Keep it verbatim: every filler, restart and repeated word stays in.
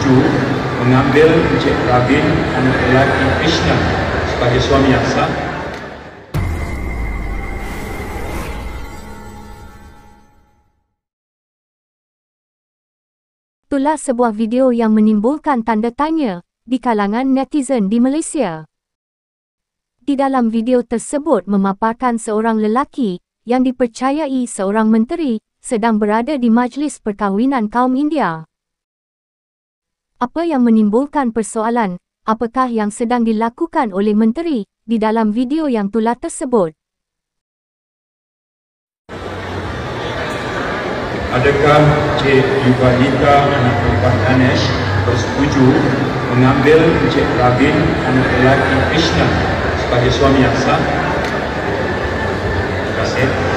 bersetuju mengambil Encik Ravin, anak lelaki Krishna, sebagai suami yang sah. Itulah sebuah video yang menimbulkan tanda tanya di kalangan netizen di Malaysia. Di dalam video tersebut memaparkan seorang lelaki yang dipercayai seorang menteri sedang berada di majlis perkahwinan kaum India. Apa yang menimbulkan persoalan, apakah yang sedang dilakukan oleh menteri di dalam video yang tular tersebut? Adakah Encik Yuvalita, anak perempuan Ganesh, bersetuju mengambil Encik Ravin, anak lelaki Krishna, sebagai suami yang sah? Terima kasih.